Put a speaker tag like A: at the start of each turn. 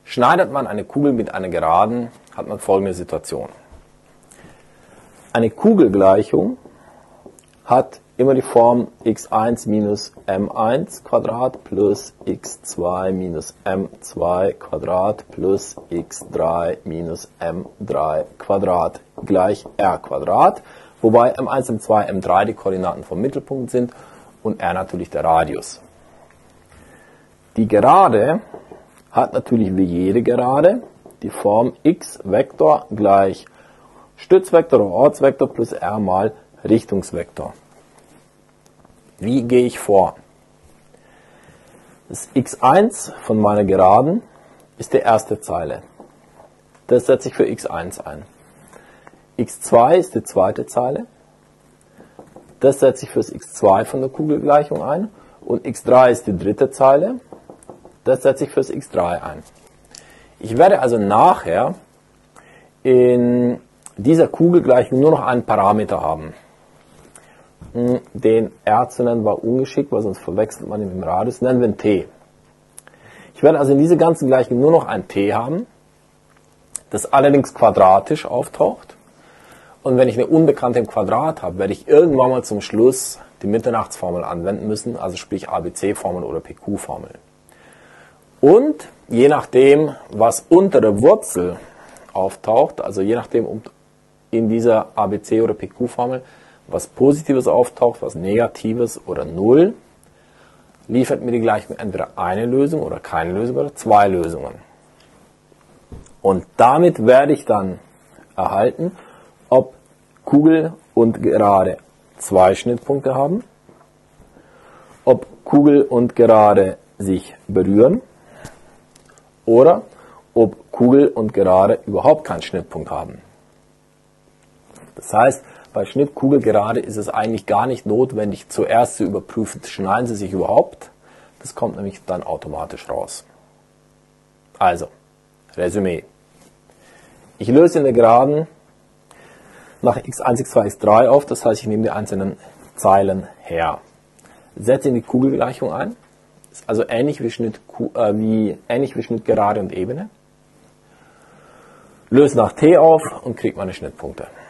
A: Schneidet man eine Kugel mit einer Geraden, hat man folgende Situation. Eine Kugelgleichung hat immer die Form x1 minus m1 Quadrat plus x2 minus m2 Quadrat plus x3 minus m3 Quadrat gleich r Quadrat, wobei m1, m2, m3 die Koordinaten vom Mittelpunkt sind und r natürlich der Radius. Die Gerade hat natürlich wie jede Gerade die Form x Vektor gleich Stützvektor oder Ortsvektor plus r mal Richtungsvektor. Wie gehe ich vor? Das x1 von meiner Geraden ist die erste Zeile. Das setze ich für x1 ein. x2 ist die zweite Zeile. Das setze ich für das x2 von der Kugelgleichung ein. Und x3 ist die dritte Zeile. Das setze ich für das x3 ein. Ich werde also nachher in dieser Kugelgleichung nur noch einen Parameter haben. Den r zu nennen war ungeschickt, weil sonst verwechselt man ihn mit dem Radius. Nennen wir ihn t. Ich werde also in dieser ganzen Gleichung nur noch ein t haben, das allerdings quadratisch auftaucht. Und wenn ich eine Unbekannte im Quadrat habe, werde ich irgendwann mal zum Schluss die Mitternachtsformel anwenden müssen, also sprich ABC-Formel oder PQ-Formel. Und je nachdem, was unter der Wurzel auftaucht, also je nachdem in dieser ABC- oder PQ-Formel, was Positives auftaucht, was Negatives oder Null, liefert mir die Gleichung entweder eine Lösung oder keine Lösung oder zwei Lösungen. Und damit werde ich dann erhalten, ob Kugel und Gerade zwei Schnittpunkte haben, ob Kugel und Gerade sich berühren oder ob Kugel und Gerade überhaupt keinen Schnittpunkt haben. Das heißt, bei Schnitt Kugel Gerade ist es eigentlich gar nicht notwendig, zuerst zu überprüfen, schneiden sie sich überhaupt. Das kommt nämlich dann automatisch raus. Also, Resümee. Ich löse in der Geraden nach x1, x2, x3 auf, das heißt, ich nehme die einzelnen Zeilen her. Setze in die Kugelgleichung ein, ist also ähnlich wie Schnitt Gerade und Ebene. Löse nach t auf und kriege meine Schnittpunkte.